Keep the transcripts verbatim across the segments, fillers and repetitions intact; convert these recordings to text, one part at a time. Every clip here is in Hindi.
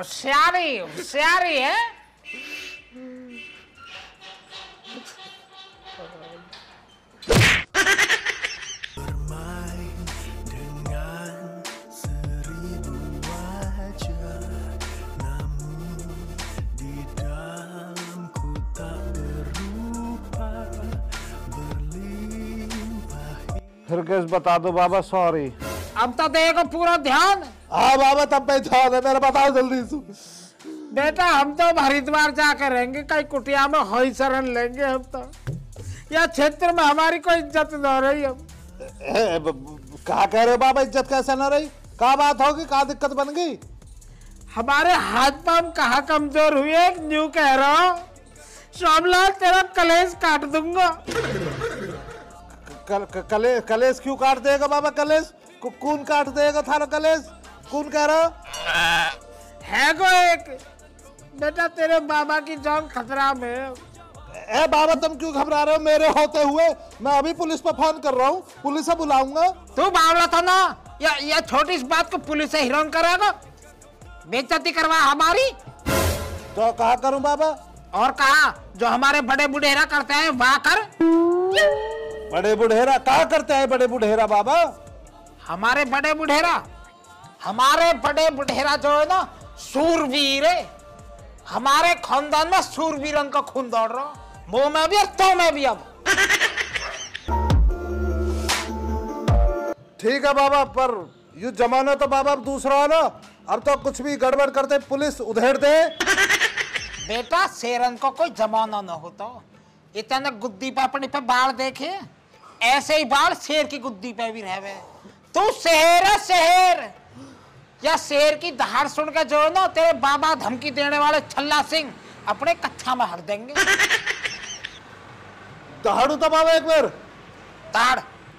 होशियारी होशियारी है। फिर केस बता दो बाबा, सॉरी। अब तो देखो पूरा ध्यान। हाँ बाबा, तब पे ध्यान है मेरा, बताओ जल्दी से। बेटा हम तो हरिद्वार जाकर रहेंगे, कई कुटिया में हई शरण लेंगे हम तो। यह क्षेत्र में हमारी कोई इज्जत न रही। अब कहा कह रहे हो बाबा, इज्जत कैसे न रही? कहा बात होगी, कहा दिक्कत बन गई? हमारे हाथ पांव कहाँ कमजोर हुए, न्यू कह रहा हूँ। सोमलाल तेरा कलेश काट दूंगा। कल, कले, कलेश क्यों काट देगा बाबा? कलेश कौन काट देगा थारा कलेश? कौन कह रहा है? को एक बेटा तेरे बाबा की जान खतरा में। ए बाबा, तुम क्यों घबरा रहे हो? मेरे होते हुए मैं अभी पुलिस पर फोन कर रहा हूँ, पुलिस से बुलाऊंगा। तू बावला था ना, या या छोटी सी बात को पुलिस से हिरोन करेगा? बेइज्जती करवा हमारी। तो कहा करूं बाबा? और कहा जो हमारे बड़े बुढ़ेरा करते हैं वहाँ कर। बड़े बुढ़ेरा कहा करते हैं? बड़े बुढ़ेरा बाबा, हमारे बड़े बुढ़ेरा हमारे बड़े बुढ़ेरा जो है ना, सूरवीर है। हमारे खानदान में सूरवीरन का खून दौड़ रहा, मुंह में भी और तो में भी। अब ठीक है बाबा, पर यू जमाना तो बाबा अब दूसरा है ना। अब तो कुछ भी गड़बड़ करते पुलिस उधेड़ दे। बेटा शेरन को कोई जमाना न होता। इतने गुद्दी पे अपने पे बाढ़ देखे, ऐसे ही बाढ़ शेर की गुद्दी पे भी रहे। तू शेर है शेर, या शेर की दहाड़ सुन के जो ना तेरे बाबा धमकी देने वाले छल्ला सिंह अपने कच्छा में हट देंगे। दहाड़ू तो बाबा एक बार। ताड़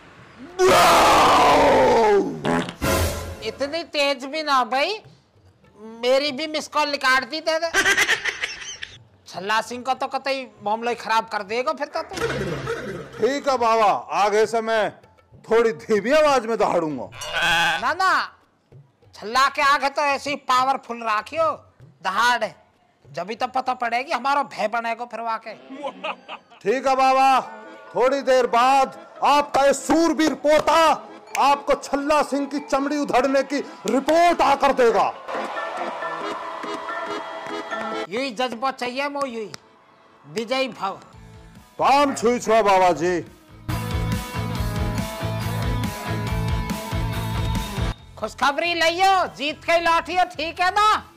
इतनी तेज भी ना भाई, मेरी भी मिस कॉल निकाल दी दे। छल्ला सिंह का तो कतई मामला ही खराब कर देगा फिर तो। ठीक है बाबा, आगे से मैं थोड़ी धीमी आवाज में दहाड़ूंगा। ना ना, छल्ला के आगे तो ऐसे ही पावरफुल राखियो दहाड़, जब भी तो पता पड़ेगी हमारा भय बनेगा फिर वाके। ठीक है बाबा, थोड़ी देर बाद आपका ये सूरवीर पोता आपको छल्ला सिंह की चमड़ी उधड़ने की रिपोर्ट आकर देगा। यही जज्बा चाहिए मो, यही विजयी भाव। पाम छुई छुआ बाबा जी। खुशखबरी लियो, जीत के लौटियो, ठीक है ना?